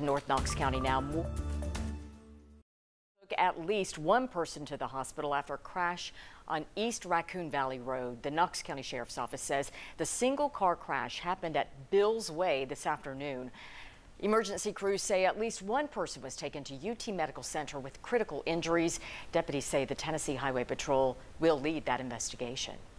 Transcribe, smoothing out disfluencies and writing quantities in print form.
North Knox County now. Took at least one person to the hospital after a crash on East Raccoon Valley Road. The Knox County Sheriff's Office says the single car crash happened at Bill's Way this afternoon. Emergency crews say at least one person was taken to UT Medical Center with critical injuries. Deputies say the Tennessee Highway Patrol will lead that investigation.